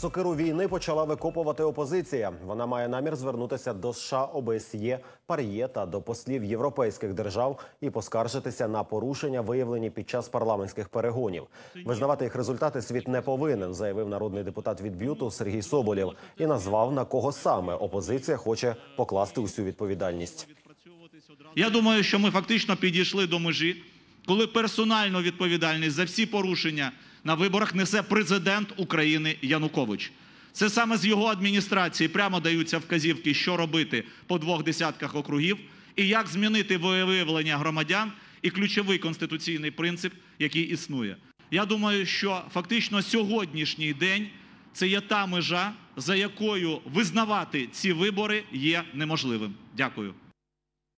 Сокиру війни почала викопувати опозиція. Вона має намір звернутися до США, ОБСЄ, ПАРЄ та до послів європейських держав і поскаржитися на порушення, виявлені під час парламентських перегонів. Визнавати їх результати світ не повинен, заявив народний депутат від БЮТу Сергій Соболєв і назвав, на кого саме опозиція хоче покласти усю відповідальність. Я думаю, що ми фактично підійшли до межі, коли персональну відповідальність за всі порушення на виборах несе президент України Янукович. Це саме з його адміністрації прямо даються вказівки, що робити по 2 десятках округів і як змінити волевиявлення громадян і ключовий конституційний принцип, який існує. Я думаю, що фактично сьогоднішній день – це є та межа, за якою визнавати ці вибори є неможливим. Дякую.